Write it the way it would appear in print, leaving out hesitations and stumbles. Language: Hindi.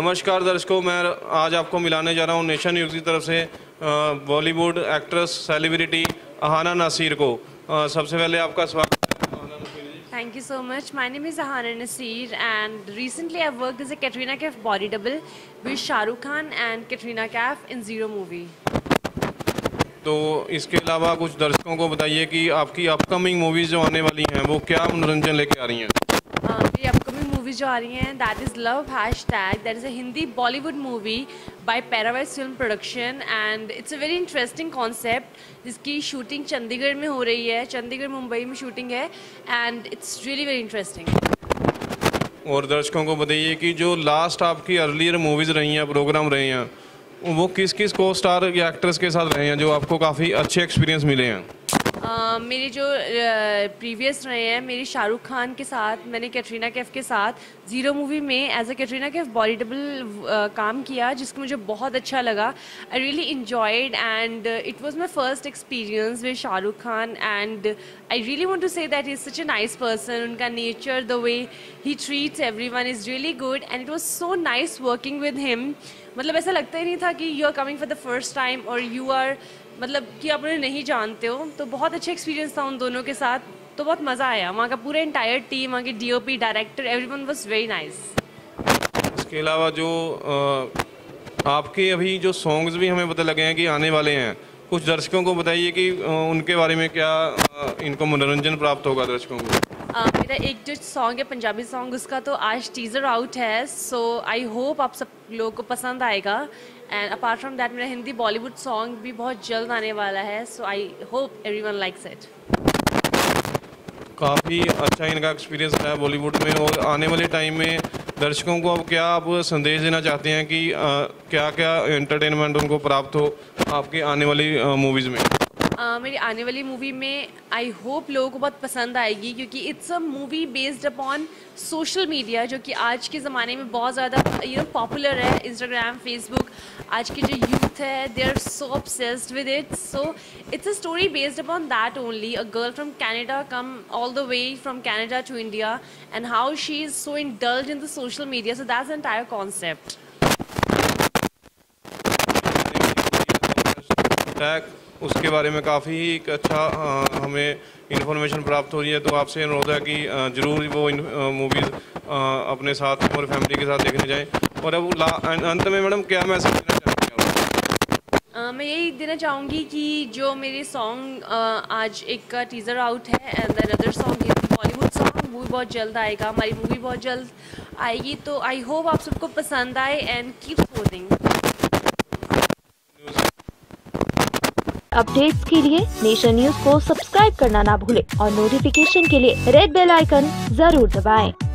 नमस्कार दर्शकों, मैं आज आपको मिलाने जा रहा हूँ नेशन न्यूज़ की तरफ से Bollywood actress celebrity Ahana Nasir को। सबसे पहले आपका स्वागत है। Thank you so much. My name is Aahaana Nasir and recently I've worked as a Katrina Kaif body double with Shah Rukh Khan and Katrina Kaif in Zero movie. तो इसके अलावा कुछ दर्शकों को बताइए कि आपकी अपकमिंग मूवीज़ जो आने वाली हैं वो क्या मनोरंजन लेके आ रही हैं। मेरी अपकमिंग मूवीज जो आ रही हैं that is love hashtag, that is a Hindi Bollywood movie by Pairawise film production and it's a very interesting concept जिसकी शूटिंग चंडीगढ़ में हो रही है। चंडीगढ़ मुंबई में शूटिंग है and it's really very interesting. और दर्शकों को बताइए कि जो लास्ट आपकी अर्लियर मूवीज़ रही हैं, प्रोग्राम रहे हैं, वो किस किस को स्टार या एक्ट्रेस के साथ रहे हैं जो आपको काफ़ी अच्छे एक्सपीरियंस मिले हैं। मेरे जो प्रीवियस रहे हैं, मेरी शाहरुख खान के साथ, मैंने कैटरीना कैफ के साथ ज़ीरो मूवी में as a Katrina Kaif body double काम किया जिसको मुझे बहुत अच्छा लगा। I really enjoyed and it was my first experience with Shahrukh Khan and I really want to say that he is such a nice person. उनका nature, the way he treats everyone is really good and it was so nice working with him. मतलब ऐसा लगता ही नहीं था कि you are coming for the first time और यू आर मतलब कि आप उन्हें नहीं जानते हो। तो बहुत अच्छा एक्सपीरियंस था उन दोनों के साथ, तो बहुत मज़ा आया। वहाँ का पूरा एंटायर टीम, वहाँ के DOP, director, everyone was very nice. इसके अलावा जो आपके अभी जो सॉन्ग्स भी हमें पता लगे हैं कि आने वाले हैं, कुछ दर्शकों को बताइए कि उनके बारे में क्या इनको मनोरंजन प्राप्त होगा दर्शकों को। मेरा एक जो सॉन्ग है पंजाबी सॉन्ग, उसका तो आज टीज़र आउट है, सो आई होप आप सब लोगों को पसंद आएगा। एंड अपार्ट फ्रॉम दैट मेरा हिंदी बॉलीवुड सॉन्ग भी बहुत जल्द आने वाला है, so I hope everyone likes it. काफ़ी अच्छा इनका एक्सपीरियंस है बॉलीवुड में, और आने वाले टाइम में दर्शकों को अब क्या आप संदेश देना चाहते हैं कि क्या क्या एंटरटेनमेंट उनको प्राप्त हो आपके आने वाली मूवीज़ में। मेरी आने वाली मूवी में आई होप लोगों को बहुत पसंद आएगी क्योंकि it's a movie based upon social media जो कि आज के ज़माने में बहुत ज़्यादा पॉपुलर है। इंस्टाग्राम, फेसबुक, आज की जो यूथ है they are so obsessed with it, so it's a story based upon that only. A girl from Canada come all the way from Canada to India and how she is so indulge in the social media, so that's the entire concept. उसके बारे में काफ़ी एक अच्छा हमें इन्फॉर्मेशन प्राप्त हो रही है, तो आपसे अनुरोध है कि ज़रूर वो मूवीज़ अपने साथ और फैमिली के साथ देखने जाएं। और अब अंत में मैडम क्या मैसेज देना चाहते हैं? मैं यही देना चाहूँगी कि जो मेरे सॉन्ग आज एक का टीज़र आउट है and the other song Bollywood song, वो भी बहुत जल्द आएगा, हमारी मूवी बहुत जल्द आएगी, तो आई होप आप सबको पसंद आए एंड कीप सपोर्टिंग। अपडेट्स के लिए नेशन न्यूज को सब्सक्राइब करना ना भूलें और नोटिफिकेशन के लिए रेड बेल आइकन जरूर दबाएं।